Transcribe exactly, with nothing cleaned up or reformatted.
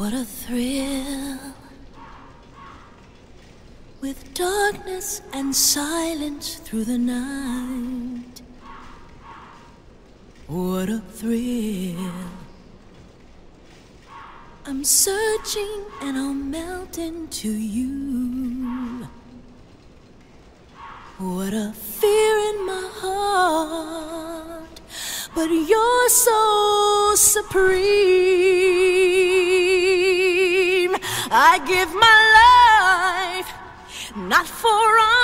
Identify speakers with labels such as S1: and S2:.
S1: What a thrill, with darkness and silence through the night. What a thrill, I'm searching and I'll melt into you. What a fear in my heart, but you're so supreme. I give my life, not for honor,